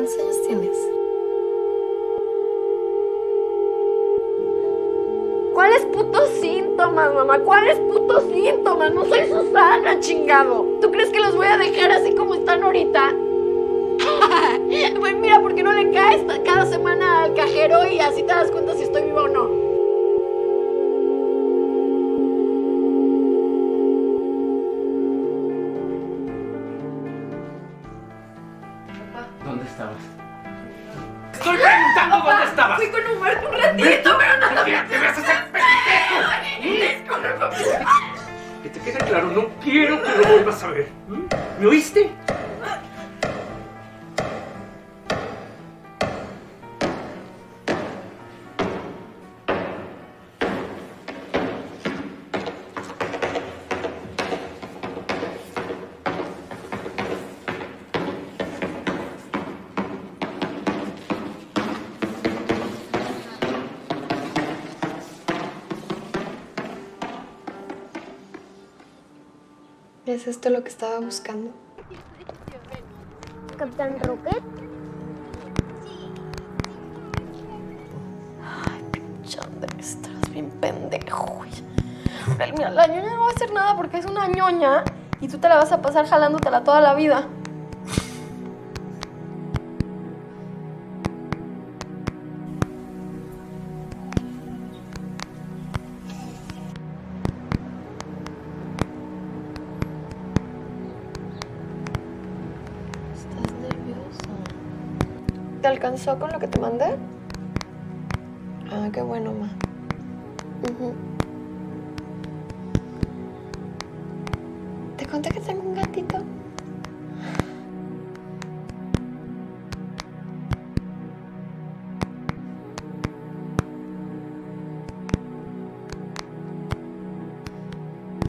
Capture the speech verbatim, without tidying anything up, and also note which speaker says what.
Speaker 1: ¿Cuántos años tienes?
Speaker 2: ¿Cuáles putos síntomas, mamá? ¿Cuáles putos síntomas? No soy Susana, chingado. ¿Tú crees que los voy a dejar así como están ahorita? Pues mira, ¿por qué no le caes cada semana al cajero y así te das cuenta si estoy viva o no?
Speaker 3: ¿Dónde estabas? ¡Estoy preguntando
Speaker 2: Papá,
Speaker 3: dónde estabas!
Speaker 2: Fui con Humberto un ratito, pero no...
Speaker 3: ¡Mira, te vas a hacer pendejo! Que te quede claro, no quiero que lo vuelvas a ver. ¿Me oíste?
Speaker 1: ¿Es esto lo que estaba buscando?
Speaker 4: ¿Capitán Rocket?
Speaker 2: Ay, pinche Andrés, estás bien pendejo, güey. Pero mira, la ñoña no va a hacer nada porque es una ñoña y tú te la vas a pasar jalándotela toda la vida. Estás nerviosa. ¿Te alcanzó con lo que te mandé? Ah, qué bueno, ma. Uh-huh. ¿Te conté que tengo un gatito?